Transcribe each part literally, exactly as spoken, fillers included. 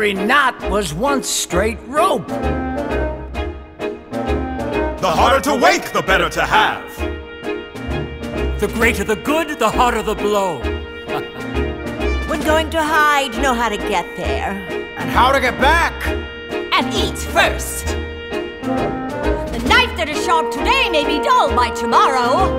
every knot was once straight rope. The harder to wake, the better to have. The greater the good, the harder the blow. When going to hide, know how to get there. And how to get back. And eat first. The knife that is sharp today may be dull by tomorrow.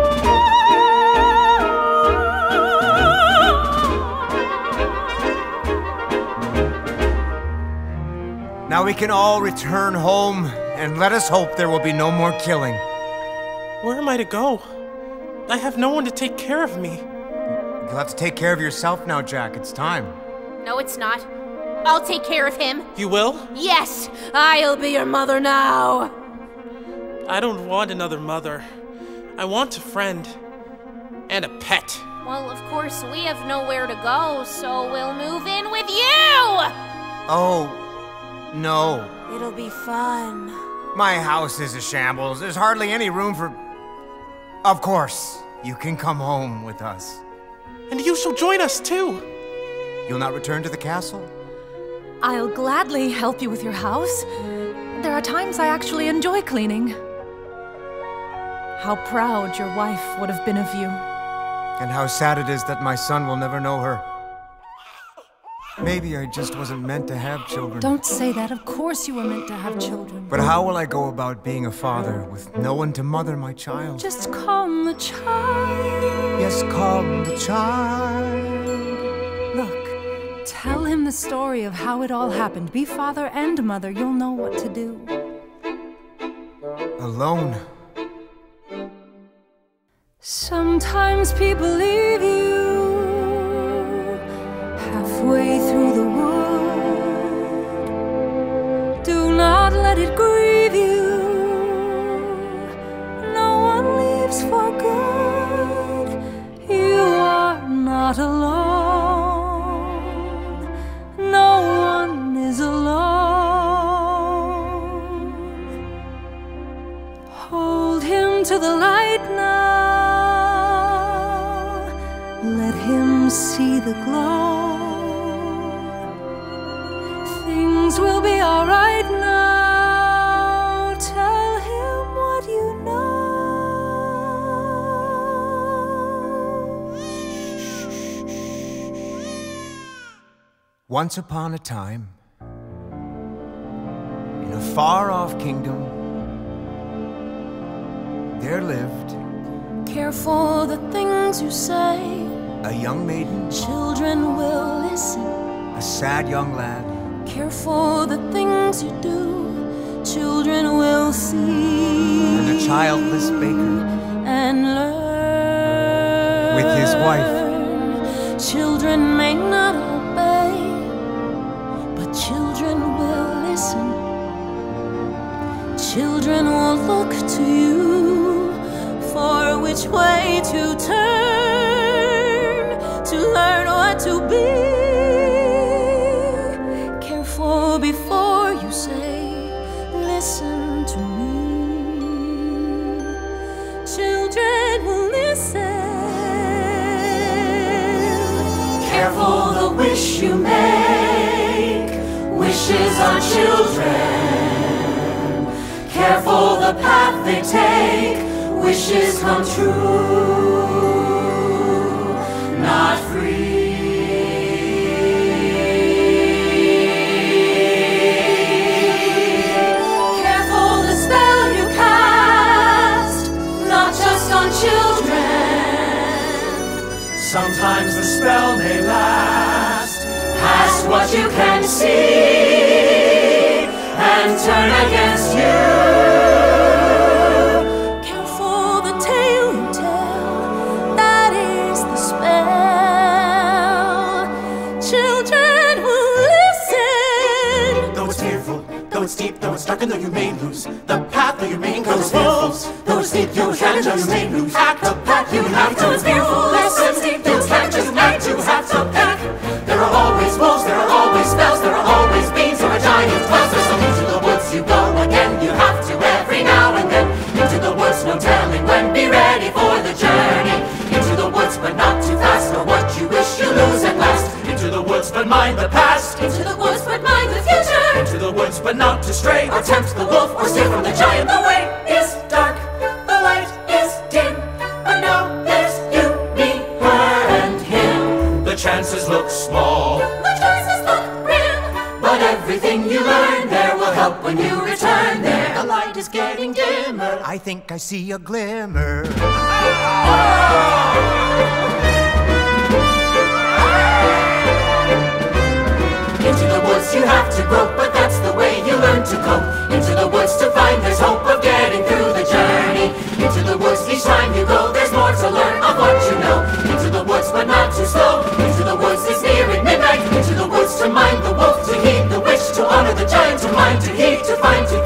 Now we can all return home, and let us hope there will be no more killing. Where am I to go? I have no one to take care of me. You'll have to take care of yourself now, Jack. It's time. No, it's not. I'll take care of him. You will? Yes, I'll be your mother now. I don't want another mother. I want a friend. And a pet. Well, of course, we have nowhere to go, so we'll move in with you! Oh, no. It'll be fun. My house is a shambles. There's hardly any room for... Of course, you can come home with us. And you shall join us, too. You'll not return to the castle? I'll gladly help you with your house. There are times I actually enjoy cleaning. How proud your wife would have been of you. And how sad it is that my son will never know her. Maybe I just wasn't meant to have children. Don't say that. Of course you were meant to have children. But how will I go about being a father with no one to mother my child? Just calm the child. Yes, calm the child. Look, tell him the story of how it all happened. Be father and mother. You'll know what to do. Alone. Sometimes people leave you halfway through the wood. Do not let it grieve you. No one leaves for good. You are not alone. No one is alone. Hold him to the light now. Let him see the glow. Things will be all right now. Tell him what you know. Once upon a time, in a far-off kingdom, there lived... Care for the things you say. A young maiden. Children will listen. A sad young lad. Care for the things you do. Children will see. And a childless baker. And learn. With his wife. Children may not obey, but children will listen. Children will look to you for which way to turn, to learn what to be. Careful before you say, listen to me. Children will listen. Careful the wish you make. Wishes are children. Careful the path they take. Wishes come true, not free. Careful the spell you cast, not just on children. Sometimes the spell may last past what you can see and turn against you. Though it's deep, though it's dark, and though you may lose the path, though you may encounter wolves. Though it's deep, you can though you may lose act the path you have to fearful. Listen, deep, you can't just act, you have to pick. There are always wolves, there are always spells, there are always beams or a giant monster. So into the woods you go again, you have to every now and then. Into the woods, no telling when, be ready for the journey. Into the woods, but not too fast, or what you wish you lose at last. Into the woods, but mind the past. Into the woods, but woods, but not to stray, or tempt the wolf, or steal from the giant. The way is dark, the light is dim, but now there's you, me, her, and him. The chances look small, The choices look grim, but everything you learn there will help when you return there. The light is getting dimmer. I think I see a glimmer. Into the woods you have to grope, but that's the way you learn to cope. Into the woods to find there's hope of getting through the journey. Into the woods each time you go, there's more to learn of what you know. Into the woods but not too slow. Into the woods it's nearing midnight. Into the woods to mind the wolf, to heed the wish, to honor the giant, to mind, to heed, to find, to